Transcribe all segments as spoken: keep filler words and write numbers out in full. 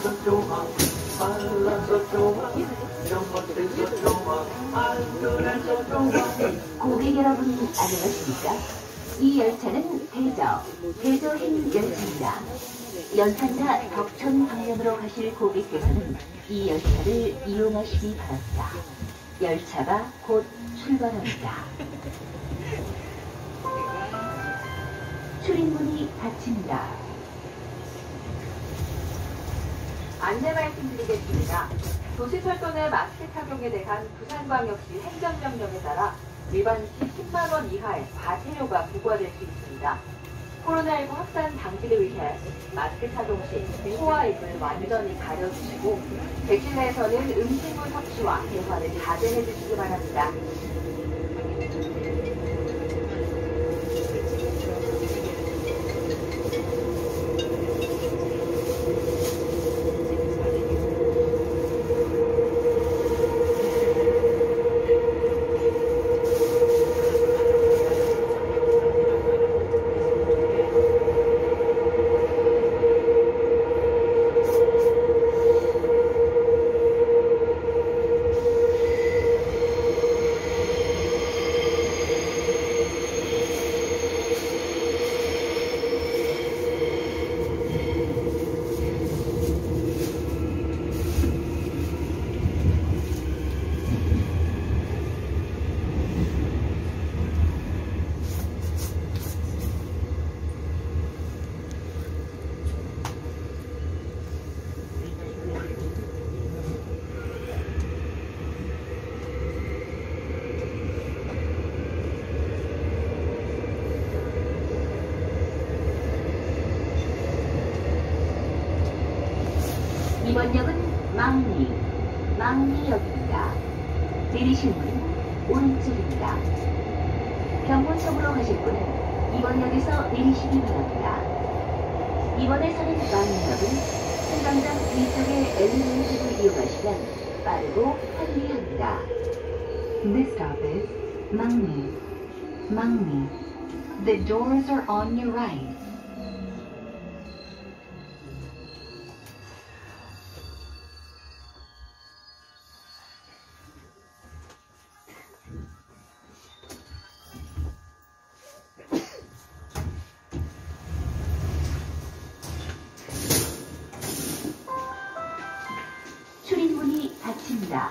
더 좋아 빨라서 좋아 이런 것들도 좋아 안전해서 좋아. 고객 여러분 안녕하십니까? 이 열차는 대저, 대저행 열차입니다. 연산사 덕천 방면으로 가실 고객께서는 이 열차를 이용하시기 바랍니다. 열차가 곧 출발합니다. 출입문이 닫힙니다. 안내 말씀드리겠습니다. 도시철도 내 마스크 착용에 대한 부산광역시 행정명령에 따라 위반 시 십만 원 이하의 과태료가 부과될 수 있습니다. 코로나십구 확산 방지를 위해 마스크 착용 시 코와 입을 완전히 가려주시고 객실 내에서는 음식물 섭취와 대화를 자제해 주시기 바랍니다. 이번 역은 망리, 망리역입니다. 내리실 문은 오른쪽입니다. 경문섬으로 가실 분은 이번 역에서 내리시기 바랍니다. 이번에 서는 망리역은 승강장 뒤쪽의 엘리베이터를 이용하시면 빠르고 편리합니다. This stop is Mangli, Mangli. The doors are on your right. 출입문이 닫힙니다.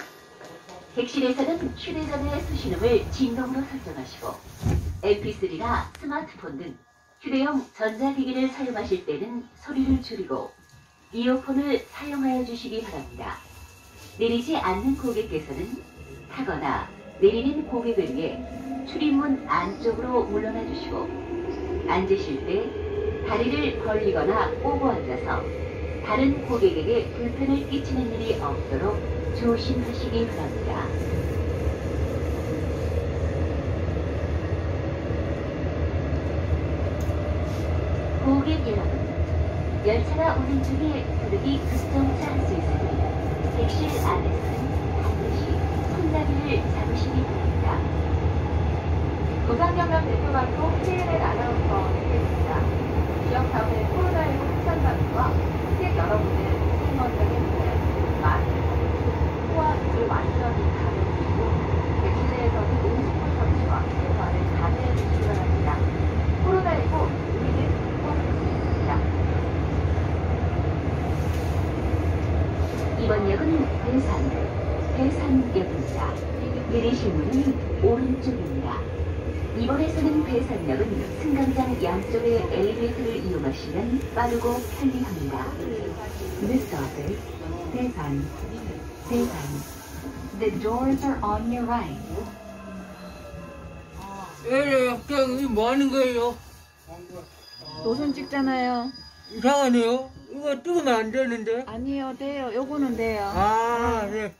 객실에서는 휴대전화 수신음을 진동으로 설정하시고 엠피쓰리나 스마트폰 등 휴대용 전자기기를 사용하실 때는 소리를 줄이고 이어폰을 사용하여 주시기 바랍니다. 내리지 않는 고객께서는 타거나 내리는 고객을 위해 출입문 안쪽으로 물러나 주시고 앉으실 때 다리를 벌리거나 꼬고 앉아서 다른 고객에게 불편을 끼치는 일이 없도록 조심하시기 바랍니다. 고객 여러분, 열차가 운행 중에 부득이 급정차할 수 있으니 객실 안에서는 반드시 손잡이를 잡으시기 바랍니다. 부산경남 대표방송 씨엔엔 아나운서 김혜입니다. 지역 사회 코로나십구 확산 방지와 승객 여러분의 생명적인 문제, 마스크 착용, 코와 입을 완전히 가려주시고 객실 내에서는 음식물 섭취와 대화를 자제해 주시기 바랍니다. 코로나십구 우리는 극복할 수 있습니다. 이번 역은 대산, 대산역입니다. 내리실 문은 오른쪽입니다. 이번에서는 대산역은 승강장 양쪽의 엘리베이터를 이용하시면 빠르고 편리합니다. This stop is 대산, 대산. The doors are on your right. 예, 학장이 뭐 하는 거예요? 노선 찍잖아요. 이상하네요. 이거 뜨면 안 되는데. 아니요, 돼요. 요거는 돼요. 아, 네.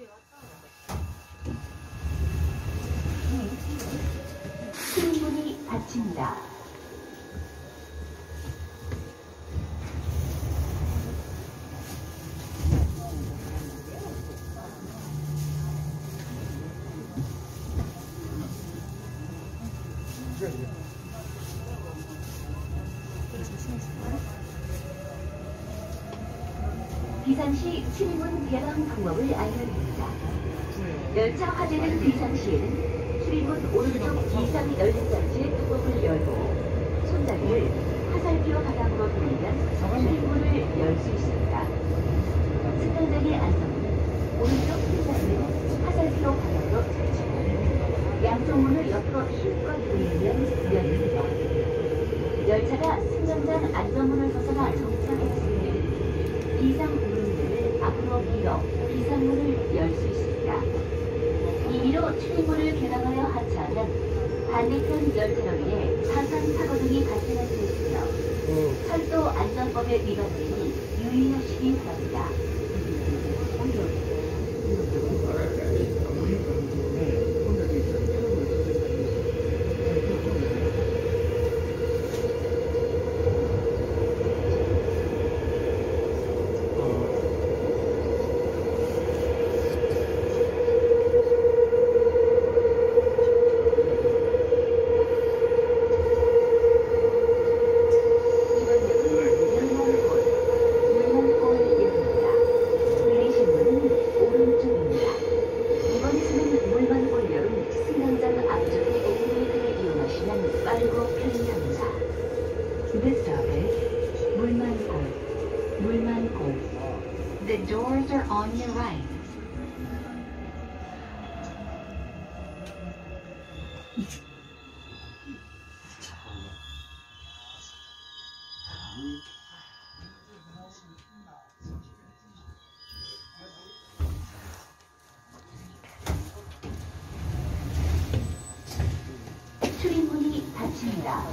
출입문이 닫힙니다. 비상시 출입문 개방 방법을 알려드립니다. 열차 화재는 비상시에는 출입문 오른쪽 이상 열린 장치의 뚜껑을 열고 손잡이를 화살표 바닥으로 돌리면 출입문을 열 수 있습니다. 승강장의 안전문은 오른쪽 손잡이를 화살표 바닥으로 설치하고 양쪽 문을 옆으로 힘껏 돌리면 열립니다. 열차가 승강장 안전문을 벗어나 정차했을 때 비상 오른문을 앞으로 밀어 비상문을 열 수 있습니다. 임의로 출입문을 개방하여 하차하면 반대편 열차로에 사상 사고 등이 발생할 수 있으며 철도 안전법에 위반되니 유의하시기 바랍니다. This stop is 물만골, 물만골. The doors are on your right. 출입문이 닫힙니다.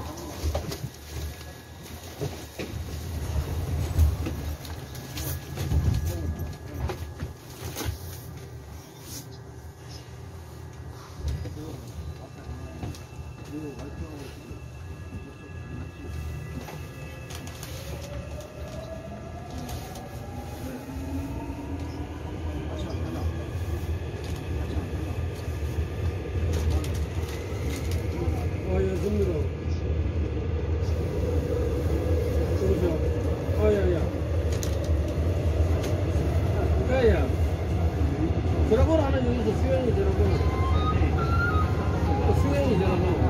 드라곤 하나 여기서 수영이 드라곤 수영이 드라곤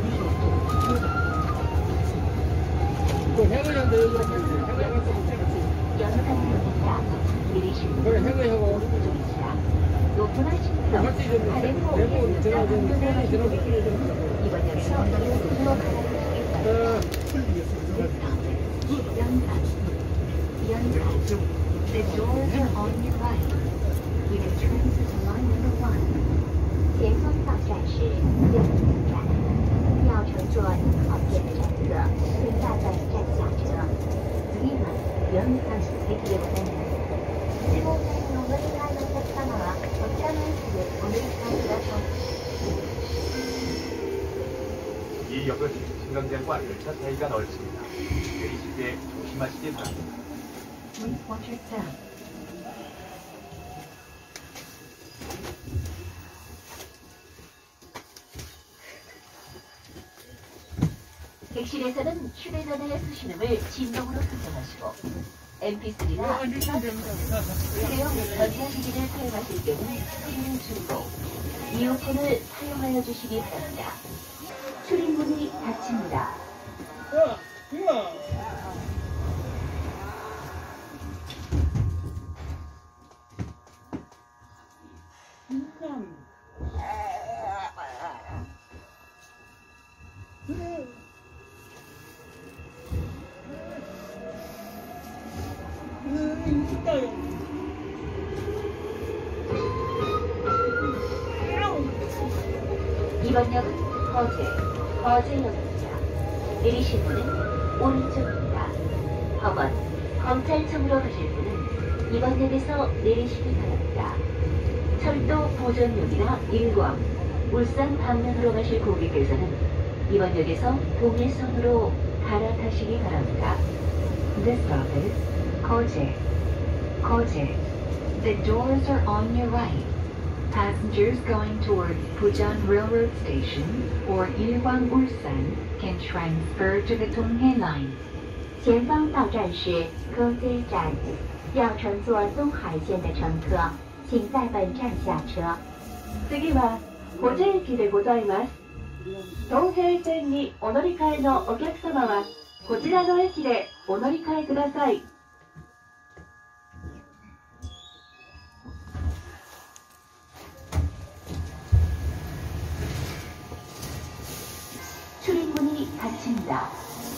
또 해외한테 여기로 같이 해외 가서 연산역입니다. 내리시는 그래 해외하고 높은 하십니다. 가래포 예술자 방면에 가시고 이번 역에서 이곳으로 갈아타시겠습니다. 연산, 연산. The doors are on your right. We return to line number one. 前方到站是右侧站，要乘坐一号线的站侧，请下在站下车。次は四番席でございます。一号線のお乗り換えのお客様はこちらの駅でお乗り換えください。 이 역은 승강장과 열차 사이가 넓습니다. 내리실 때 조심하시기 바랍니다. Please watch your step. 객실에서는 휴대전화의 수신음을 진동으로 설정하시고 엠피쓰리나 스테레오 전자기기를 사용하실 때는 스크린을 줄이고 이어폰을 사용하여 주시기 바랍니다. 출입문이 닫힙니다. 이번 역은 거제, 거제역입니다. 내리실 분은 오른쪽입니다. 법원, 검찰청으로 가실 분은 이번 역에서 내리시기 바랍니다. 철도 보전역이나 일광, 울산 방면으로 가실 고객께서는 이번 역에서 동해선으로 갈아타시기 바랍니다. This stop is Koje, Koje. The doors are on your right. Passengers going towards Busan Railroad Station or Ilkwang Ulsan can transfer to the Donghae Line. 前方到站是 Koje 站。 要乘坐东海线的乘客，请在本站下车。 次は保津駅でございます。東平線にお乗り換えのお客様はこちらの駅でお乗り換えください。 출입문이 닫힙니다.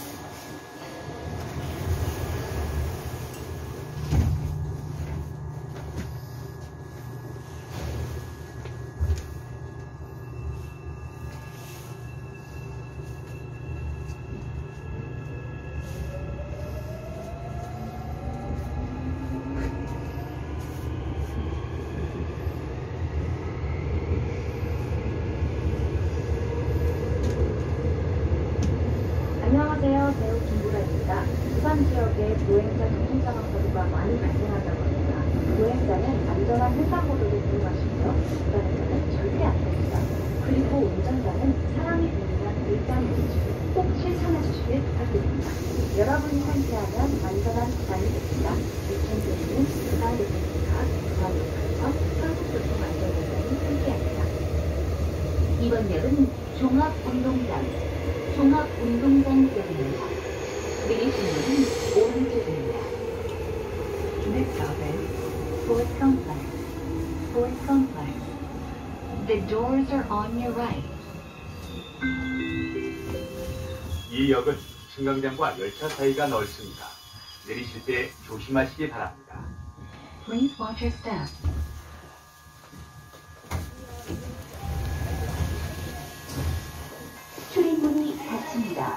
안녕하세요. 배우 김보라입니다. 부산 지역에 보행자 교통사고 사고가 많이 발생한다고 합니다. 보행자는 안전한 횡단보도를 이용하시고요. 부산에서는 절대 안 됩니다. 그리고 운전자는 사랑이 보이는 일단 원칙을 꼭 실천해 주시길 부탁드립니다. 여러분이 함께하면 안전한 부산이 됩니다. 유천교회는 부산 대표님과 부산교회에서 한국교통안전공단이 함께합니다. 이번 역은 종합운동장 종합운동장역입니다. 내리시는 오른쪽입니다. This stop is Ford Complex. Ford Complex. The doors are on your right. 이 역은 승강장과 열차 사이가 넓습니다. 내리실 때 조심하시기 바랍니다. Please watch your step. 출입문이 닫힙니다.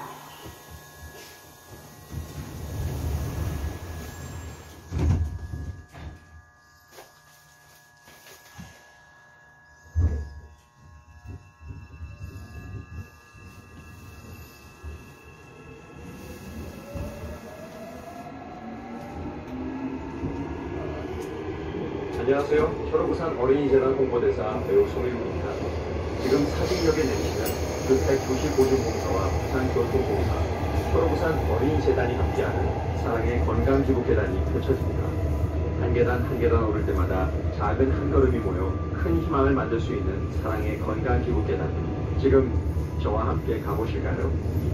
안녕하세요. 초록부산 어린이재단 홍보대사 배우 송일구입니다. 지금 사직역에 내리시면 주택도시보증공사와 부산교통공사, 초록부산 어린이재단이 함께하는 사랑의 건강기부계단이 펼쳐집니다. 한 계단 한 계단 오를 때마다 작은 한 걸음이 모여 큰 희망을 만들 수 있는 사랑의 건강기부계단. 지금 저와 함께 가보실까요?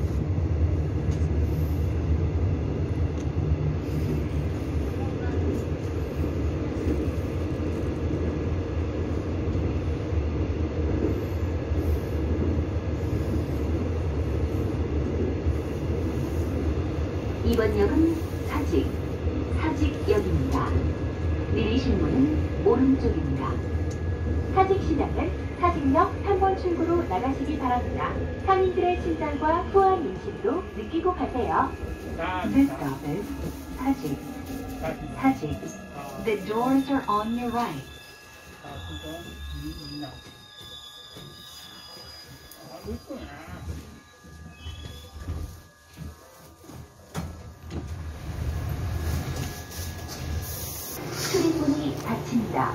이번 역은 사직, 사직역입니다. 내리실 문은 오른쪽입니다. 사직시장은 사직역 삼 번 출구로 나가시기 바랍니다. 상인들의 친절과 후한 인식도 느끼고 가세요. This stop is 사직, 사직. The doors are on your right. 출입문이 닫힙니다.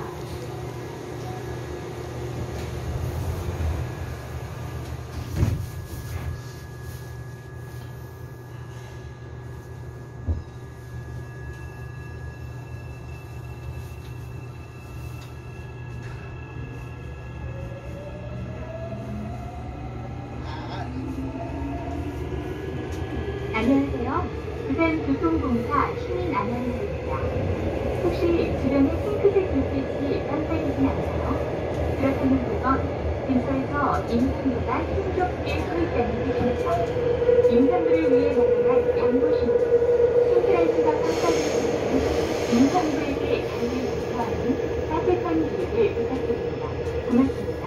안녕하세요. 부산교통공사 시민안내입니다. 혹시 주변에 핑크색 불빛이 깜빡이진 않나요? 그렇다는 그건 근처에서 임산부가 힘겹게 서 있다는 뜻입니다. 임산부를 위해 마련한 양보신호, 핑크라이트가 깜빡이는 임산부에게 자리를 요구하는 따뜻한 기회를 부탁드립니다. 고맙습니다.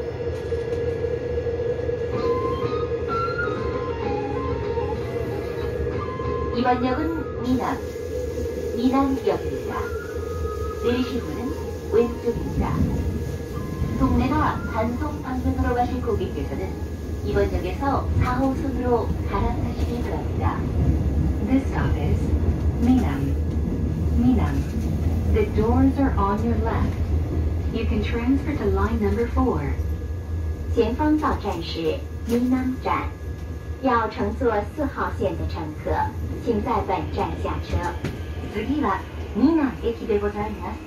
이번 역은 미남, 미남역입니다. 내리실 문은 왼쪽입니다. 동네나 단속 방면으로 가실 고객께서는 이번 역에서 사 호선으로 갈아타시기 바랍니다. This stop is 미남, 미남. The doors are on your left. You can transfer to line number four. 前方到站是民南站，要乘坐四号线的乘客，请在本站下车。 次はにな駅でございます。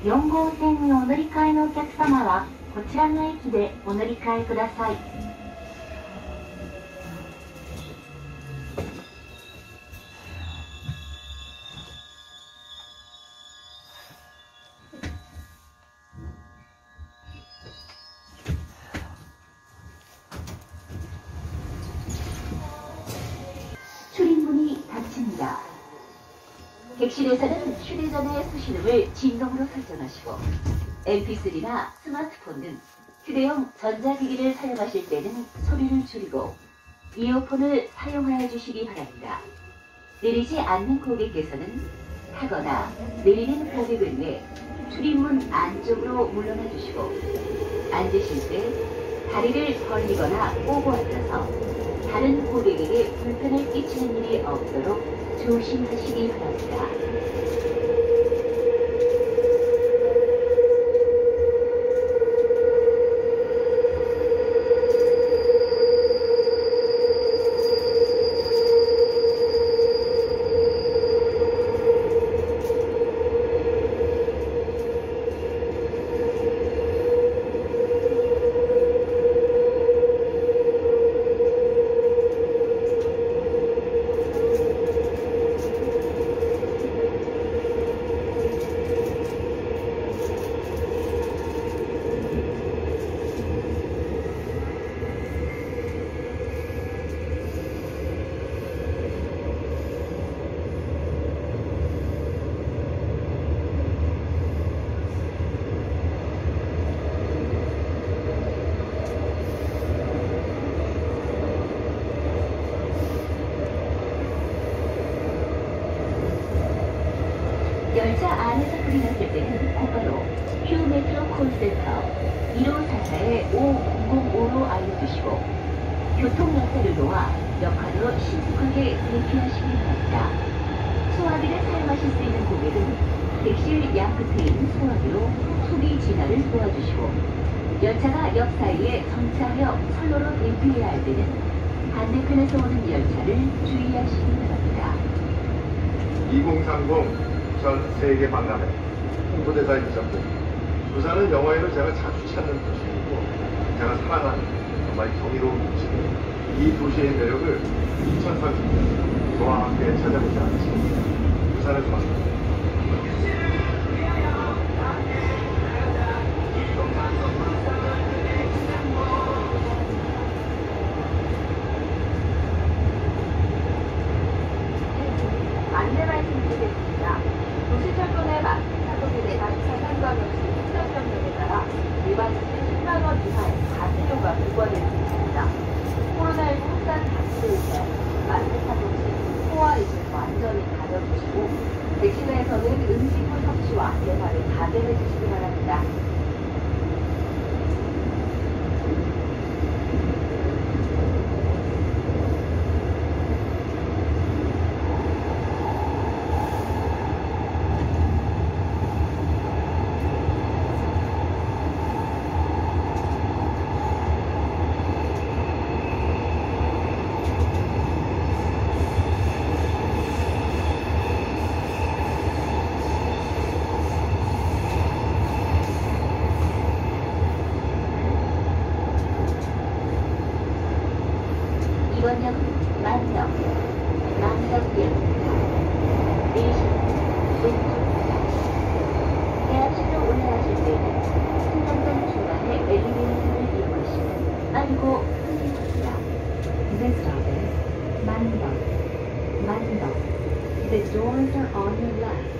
よん号線にお乗り換えのお客様はこちらの駅でお乗り換えください。출입문이 닫힙니다. 객실에서는 휴대전화의 수신음을 진동으로 설정하시고 엠피쓰리나 스마트폰 등 휴대용 전자기기를 사용하실 때는 소리를 줄이고 이어폰을 사용하여 주시기 바랍니다. 내리지 않는 고객께서는 타거나 내리는 고객을 위해 출입문 안쪽으로 물러나 주시고 앉으실 때 다리를 벌리거나 꼬고 앉아서 다른 고객에게 불편을 끼치는 일이 없도록 조심하시기 바랍니다. 열차 안에서 불이 났을 때는 곧바로 휴메트로 콜센터 일오사사에 오공공오로 알려주시고 교통약자를 놓아 역할로 신속하게 대피하시기 바랍니다. 소화기를 사용하실 수 있는 고객은 객실 양 끝에 있는 소화기로 소비 진화를 도와주시고 열차가 역 사이에 정차하여 선로로 대피해야 할 때는 반대편에서 오는 열차를 주의하시기 바랍니다. 이공삼공 전 세계 박람회 홍보대사이셨고 부산은 영화에는 제가 자주 찾는 도시이고 제가 사랑하는 정말 경이로운 도시고 이 도시의 매력을 이천삼십 년 저와 함께 찾아보지 않겠습니다. 부산에서 만납니다. 안내 말씀드리겠습니다. 도시철도 내 마스크 착용에 대한 부산광역시 행정명령에 따라 일반 시 십만 원 이하의 과태료가 부과될 수 있습니다. 코로나십구 확산 방지를 위해 마스크 착용 시 코와 입을 완전히 가려주시고 객실 내에서는 음식물 섭취와 대화를 자제해 주시기 바랍니다. 이번 역은 만덕, 만덕역입니다. 내리실 왼쪽입니다. 대합실로 올라가실 때는 승강장 중간에 엘리베이터를 이용하시면 빠르고 편리합니다. This stop is 만덕, 만덕. The doors are on your left.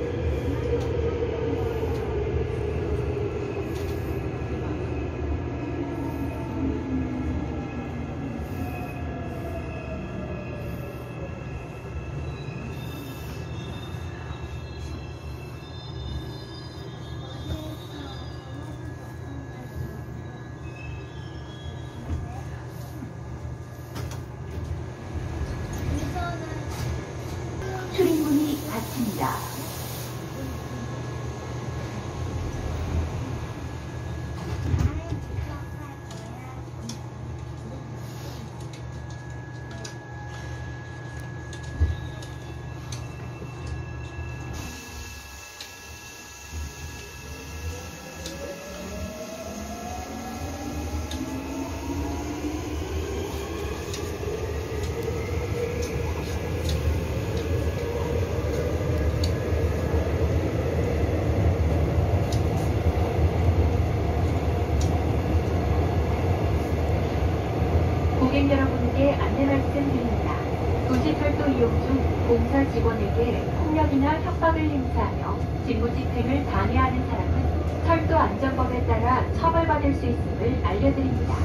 출입문이 닫힙니다. 내리실게 안내 말씀드립니다. 도시철도 이용 중 공사 직원에게 폭력이나 협박을 행사하며 직무집행을 방해하는 사람은 철도 안전법에 따라 처벌받을 수 있음을 알려드립니다.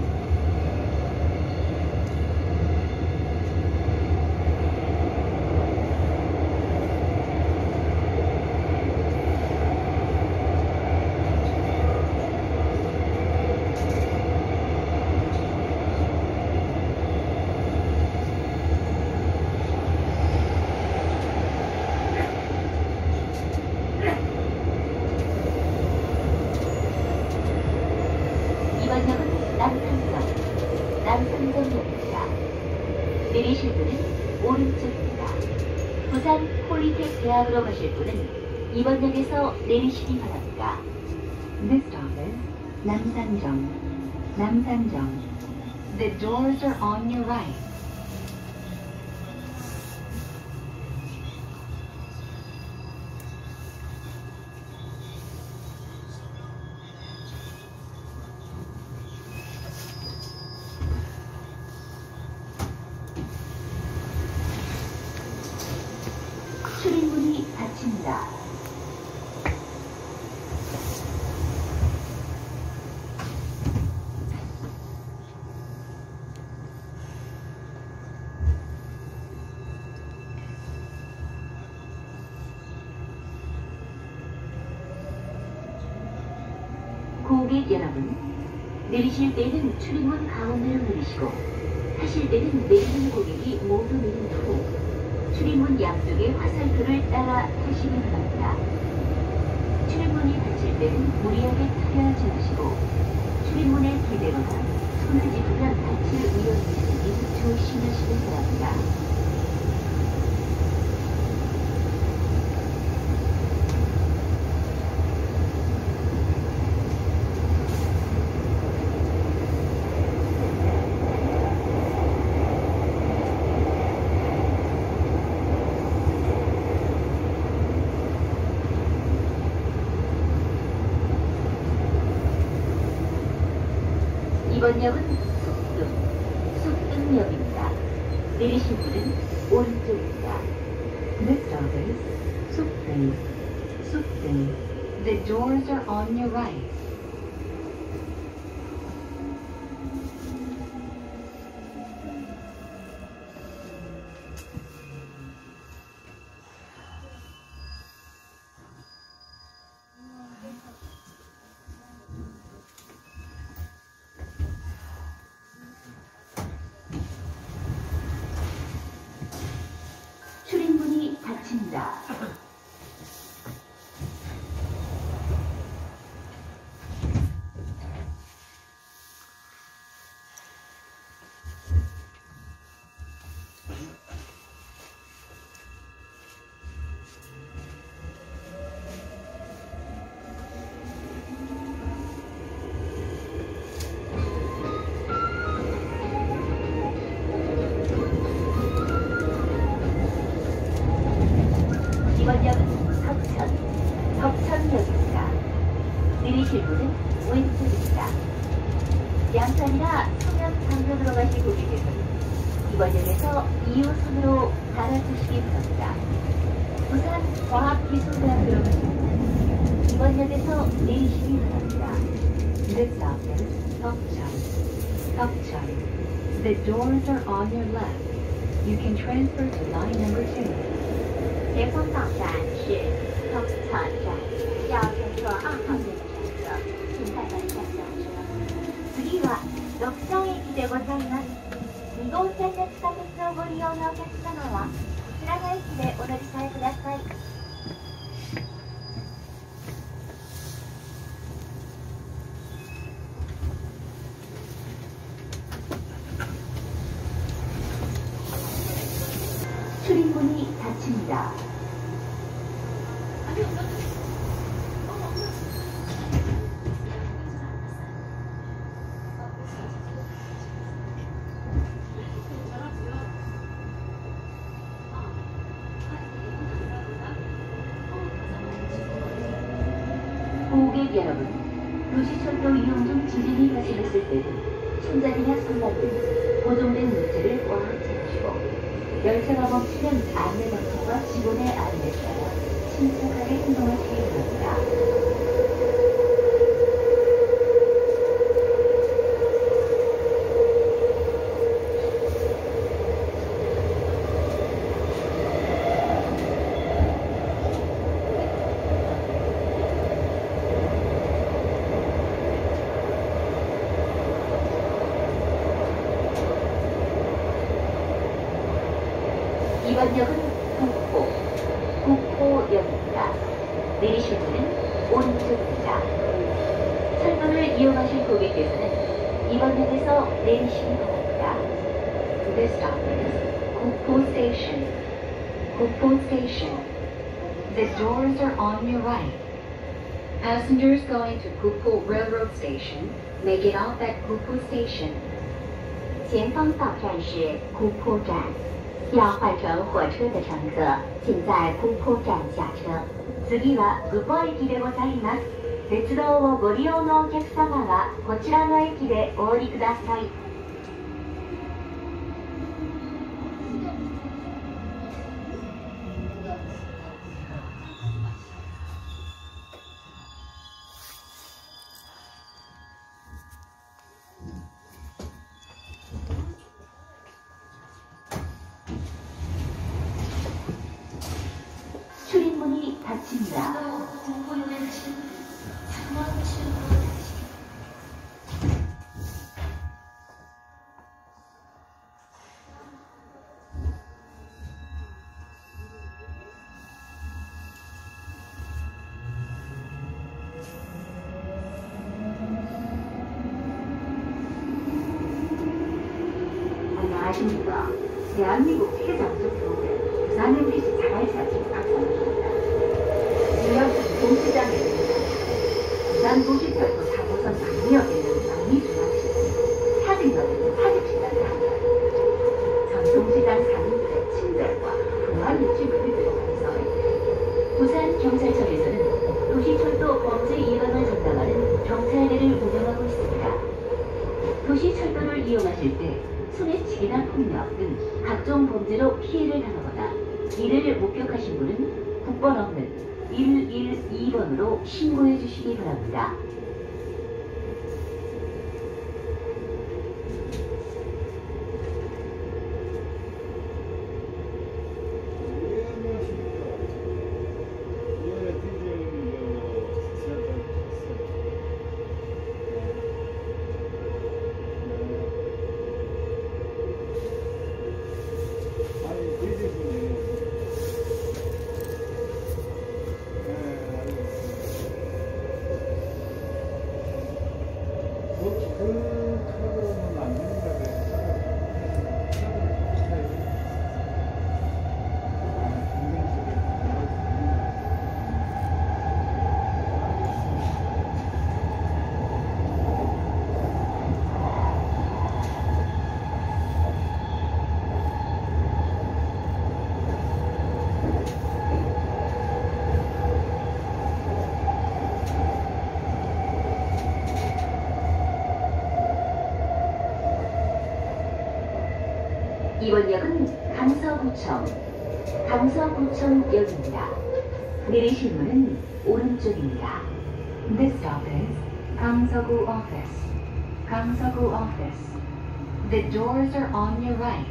이번 역은 남산역, 남산역입니다. 내리실 분은 오른쪽입니다. 부산 폴리텍 대학으로 가실 분은 이번 역에서 내리시기 바랍니다. This stop is 남산정, 남산정. The doors are on your right. 출입문이 닫힙니다. 고객 여러분, 내리실 때는 출입문 가운데로 내리시고 타실 때는 내리는 고객이 모두 내린 후 출입문 양쪽의 화살표를 따라 타시기 바랍니다. 출입문이 닫힐 때는 무리하게 타려하지 마시고 출입문에 기대거나 손을 짚으면 다칠 위험이 있으니 조심하시기 바랍니다. 이번 역은 숙등, 숙등역입니다. 내리실 분은 오른쪽입니다. This stop is 숙등, 숙등. The doors are on your right. 출입문이 닫힙니다. 이번 역은 덕천, 덕천역입니다. 내리실 분은 왼쪽입니다. 양산이나 서면 방면으로 가실 고객께서는 이번 역에서 이 호선으로 갈아타시기 바랍니다. 부산 과학기술대학교로 가실 분은 이번 역에서 내리시기 바랍니다. This stop is 덕천, 덕천. The doors are on your left. You can transfer to line number two. 前方到站是덕천站，要乘坐二号线的站车，请快点下车。次は덕천駅でございます。に号線で地下鉄をご利用のお客様は、こちらの駅でお乗り換えください。 출입문이 닫힙니다. 고객 여러분, 도시철도 이용 중 지진이 발생했을 때는 충전이나 선반 등 고정된 물체를 꽉 잡으시고 열차가 멈추면 안내 버튼과 직원의 안내에 따라 침착하게 행동하시기 바랍니다. 이번 역은 국포, 국포역입니다. 내리실 문은 오른쪽입니다. 철도를 이용하실 고객께서는 이번 역에서 내리시기 바랍니다. This stop is 국포 Station. 국포 Station. The doors are on your right. Passengers going to Gukpo Railroad Station may get off at Gukpo Station. 前方到站是古坡站。要换乘火車的乘客，請在古坡站下車。次は古坡駅でございます。鉄道をご利用のお客様はこちらの駅でお降りください。 출입문이 닫힙니다. 안녕하십니까. 대한민국 세계장소표에 부산의 뜻이 잘 사진 박사입니다. 지역 동시장입니다. 부산 도시철도 사 호선 남이역에는 남이중앙시장, 사직역에는 사직시장을 합니다. 전통시장 상인들의 친절과 풍부한 일주일을 들어가면서 부산 경찰청에서는 도시철도 범죄 예방을 전담하는 경찰대를 운영하고 있습니다. 도시철도를 이용하실 때 소매치기나 폭력 등 각종 범죄로 피해를 당하거나 이를 목격하신 분은 국번 없는 일일이 번으로 신고해 주시기 바랍니다. 이번 역은 강서구청, 강서구청역입니다. 내리실 문은 오른쪽입니다. This stop is 강서구 office, 강서구 office. The doors are on your right.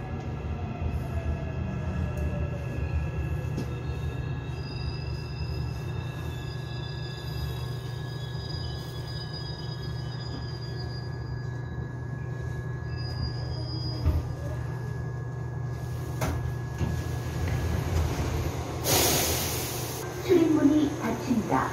출입문이 닫힙니다.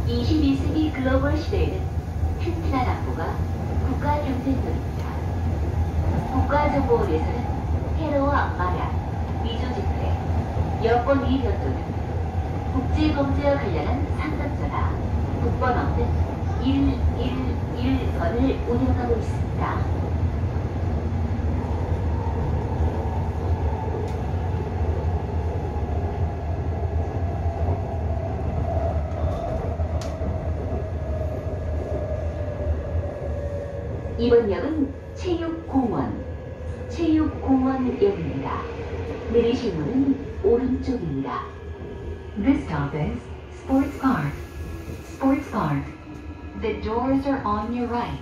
이십이 세기 글로벌 시대에는 튼튼한 안보가 국가 경쟁력입니다. 국가정보원에서는 테러와 마약, 미조집회, 여권 이의 변동은 국제범죄와 관련한 상담전화, 국번 없는 일일일 번을 운영하고 있습니다. 이번 역은 체육공원, 체육공원역입니다. 내리실 문은 오른쪽입니다. This stop is Sports Park. Sports Park. The doors are on your right.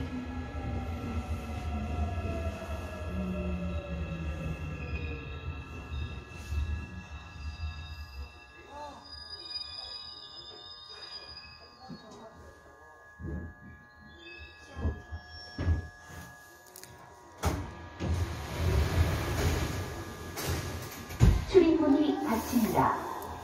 출입문이 닫힙니다.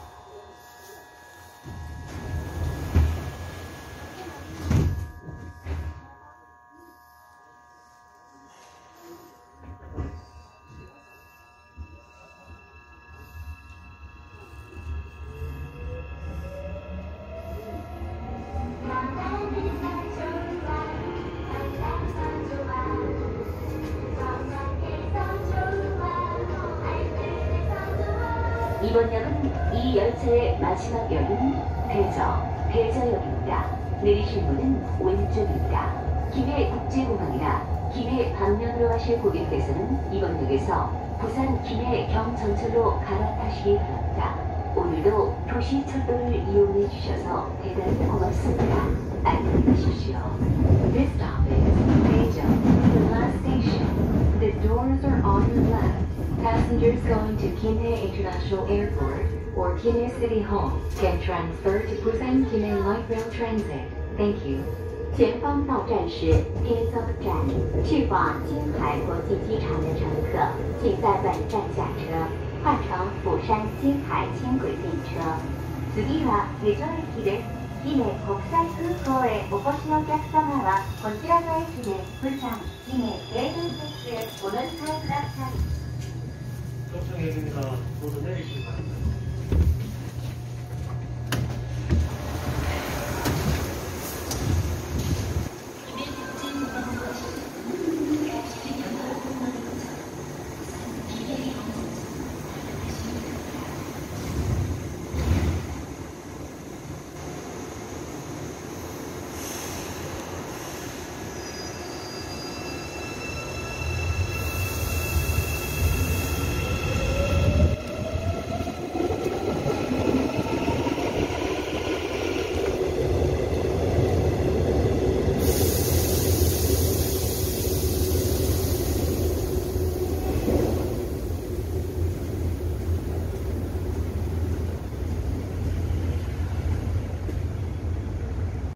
이번 역은 이 열차의 마지막 역은 대저, 대저역입니다. 내리실 문은 왼쪽입니다. 김해 국제공항이나 김해 방면으로 가실 고객께서는 이번 역에서 부산 김해 경전철로 갈아타시기 바랍니다. 오늘도 도시철도를 이용해 주셔서 대단히 고맙습니다. 안녕히 가십시오. This stop is Daejeon, the last station. The doors are on your left. Passengers going to Kinhae International Airport or Kinhae City Hall can transfer to Busan Kinhae Light Rail Transit. Thank you. 前方到站是天泽站，去往金海国际机场的乘客，请在本站下车，换乘釜山金海轻轨电车。次は下条駅です。金海国際空港へお越しのお客様はこちらの駅で釜山金海米軍鉄へお乗り換えください。 도청역입니다. 모두 내리시기 바랍니다.